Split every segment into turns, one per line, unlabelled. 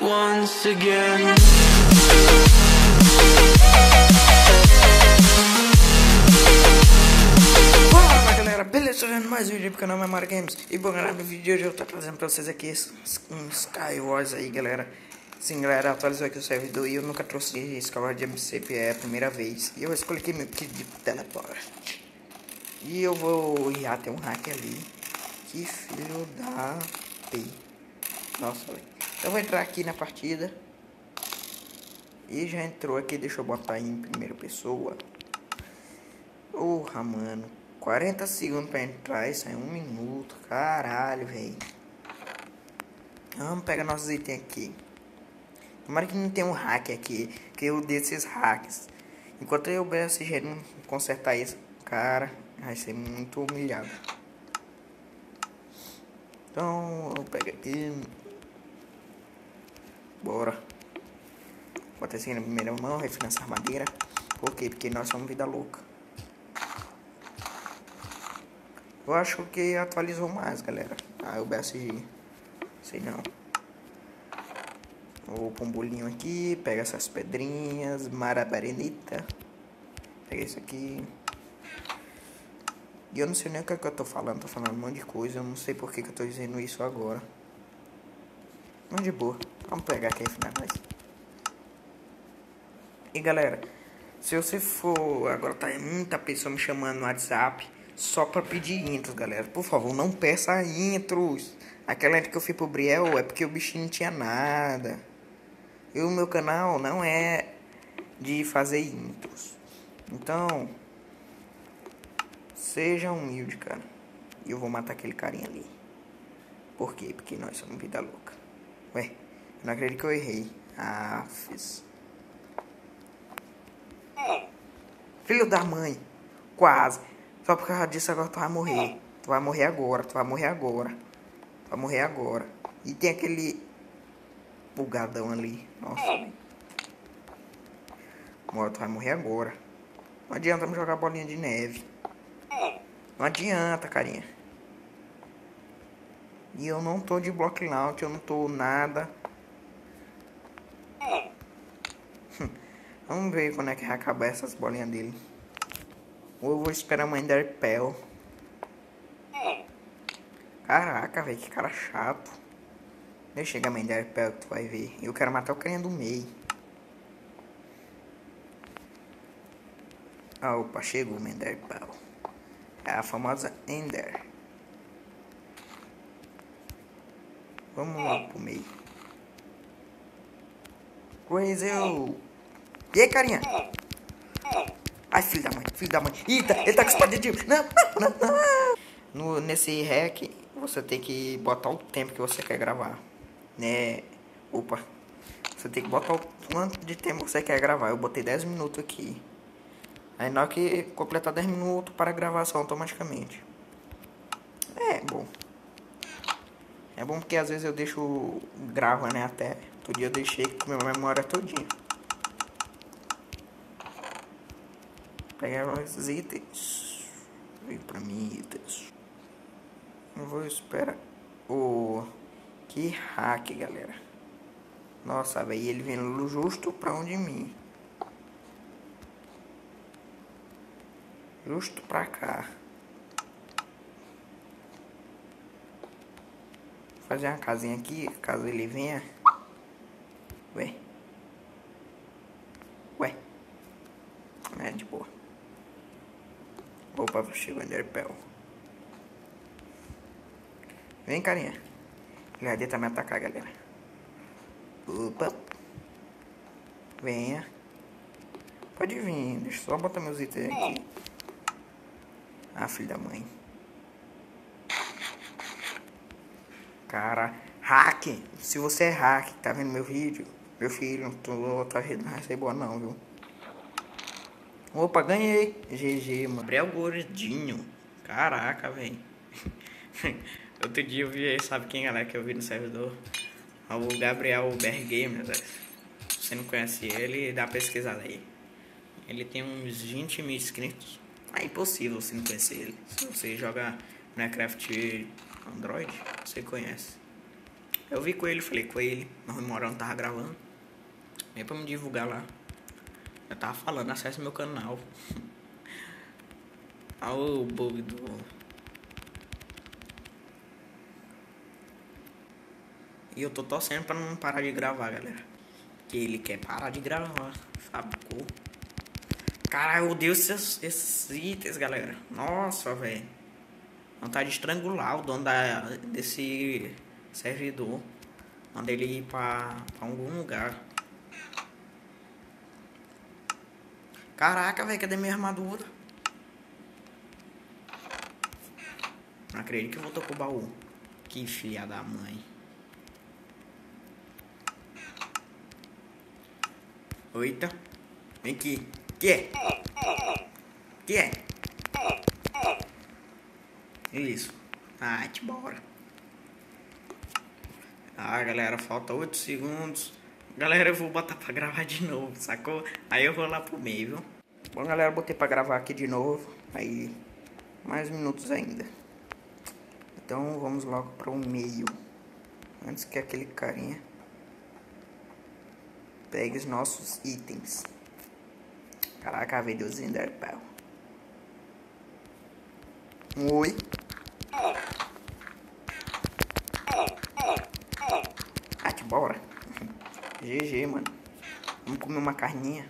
once again.
Fala galera, beleza? Trazendo mais um vídeo pro canal Memória Games. E bom galera, no vídeo de hoje eu tô trazendo pra vocês aqui um Skywars aí galera. Sim galera, atualizou aqui o servidor e eu nunca trouxe Skywars de MCP, é a primeira vez. E eu escolhi aqui meu kit de teleporte. E eu vou... Já tem um hack ali. Que filho da P. Nossa, velho. Eu vou entrar aqui na partida. E já entrou aqui, deixa eu botar em primeira pessoa. Porra, mano. 40 segundos pra entrar, isso é 1 minuto. Caralho, velho. Vamos pegar nossos itens aqui. Tomara que não tenha um hack aqui, que eu dei esses hacks. Enquanto eu BSG não consertar isso, cara, vai ser muito humilhado. Então, eu pego aqui. Bora. Bota assim na primeira mão, refinanciar madeira. Por quê? Porque nós somos vida louca. Eu acho que atualizou mais, galera. Ah, o BSG. Sei não. Vou pôr um bolinho aqui. Pega essas pedrinhas. Marabarenita. Pega isso aqui. E eu não sei nem o que, é que eu tô falando. Tô falando um monte de coisa. Eu não sei por que, que eu tô dizendo isso agora. Mas de boa. Vamos pegar aqui afinal mais. E galera, se você for... Agora tá muita pessoa me chamando no WhatsApp só pra pedir intros, galera. Por favor, não peça intros. Aquela intro que eu fiz pro Briel é porque o bichinho não tinha nada. E o meu canal não é de fazer intros. Então, seja humilde, cara. E eu vou matar aquele carinha ali. Por quê? Porque nós somos vida louca. Ué, eu não acredito que eu errei. Ah, fiz. Filho da mãe. Quase. Só por causa disso agora tu vai morrer. Tu vai morrer agora. Tu vai morrer agora. Tu vai morrer agora. E tem aquele bugadão ali. Nossa, velho. Tu vai morrer agora. Não adianta me jogar bolinha de neve. Não adianta, carinha. E eu não tô de block launch. Eu não tô nada. Vamos ver quando é que vai acabar essas bolinhas dele. Ou eu vou esperar a mãe dar Pel. Caraca, velho, que cara chato. Deixa chegar a mãe dar Pel que tu vai ver. Eu quero matar o carinha do meio. Ah, opa, chegou o Ender Pel. É a famosa Ender. Vamos lá pro meio. Crazy. E aí, carinha? Ai, filho da mãe, filho da mãe. Eita, ele tá com espada de... Não. Nesse hack, você tem que botar o tempo que você quer gravar. Né? Opa. Você tem que botar o quanto de tempo você quer gravar. Eu botei 10 minutos aqui. Aí na hora que completar 10 minutos, para a gravação automaticamente. É bom. É bom porque às vezes eu deixo... Gravo, né? Até. Todo dia eu deixei com minha memória todinha. Pegar os itens. Veio pra mim itens. Eu vou esperar. Que hack, galera. Nossa, velho. Ele vindo justo pra onde mim. Justo pra cá. Vou fazer uma casinha aqui, caso ele venha. Ué. É de boa. Opa, chegou o Enderpell. Vem, carinha. Ele vai tentar me atacar, galera. Opa. Venha. Pode vir. Deixa eu só botar meus itens aqui. Ah, filho da mãe. Cara, hack. Se você é hack, tá vendo meu vídeo? Meu filho, tua rede não vai ser boa não, viu? Opa, ganhei. GG, mano. Gabriel Gordinho. Caraca, velho. Outro dia eu vi, sabe quem, galera, que eu vi no servidor? O Gabriel BR Gamer, velho. Se você não conhece ele, dá uma pesquisada aí. Ele tem uns 20 mil inscritos. É impossível você não conhecer ele. Se você joga Minecraft Android, você conhece. Eu vi com ele, falei com ele. Nós morando, tava gravando. Nem pra me divulgar lá. Eu tava falando, acesse meu canal. Olha o bug do... E eu tô torcendo pra não parar de gravar, galera. Que ele quer parar de gravar. Sabe? Cara, eu odeio esses itens, galera. Nossa, velho. Vontade de estrangular o dono desse servidor. Manda ele ir pra algum lugar. Caraca, velho, cadê minha armadura? Não acredito que voltou pro baú. Que filha da mãe. Eita. Vem aqui. Que é? Que é? Isso. Ah, te bora. Ah, galera, falta 8 segundos. Galera, eu vou botar pra gravar de novo, sacou? Aí eu vou lá pro meio, viu? Bom, galera, botei pra gravar aqui de novo. Aí, mais minutos ainda. Então, vamos logo pro meio. Antes que aquele carinha pegue os nossos itens. Caraca, veio do Zenderpal. Oi. Ah, que bora. GG, mano. Vamos comer uma carninha.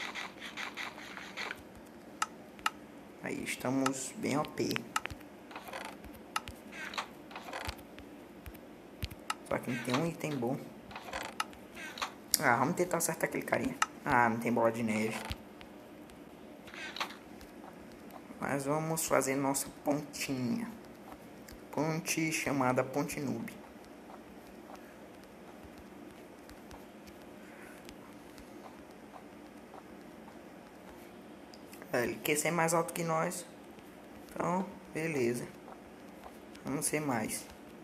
Aí, estamos bem OP. Só que não tem um item bom. Ah, vamos tentar acertar aquele carinha. Ah, não tem bola de neve. Mas vamos fazer nossa pontinha. Ponte chamada Ponte Noob. Ele quer ser mais alto que nós. Então, beleza. Vamos ser mais.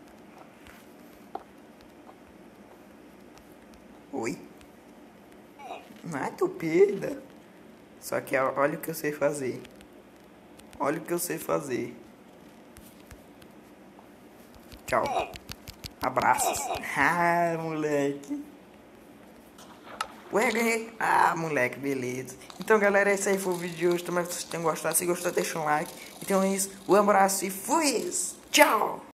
Oi? Não é tupida. Só que olha o que eu sei fazer. Olha o que eu sei fazer. Tchau. Abraços. Ah, moleque. Ué, ganhei. Ah, moleque, beleza. Então, galera, esse aí foi o vídeo de hoje. Tomara que vocês tenham gostado. Se gostou, deixa um like. Então é isso. Um abraço e fui! Tchau!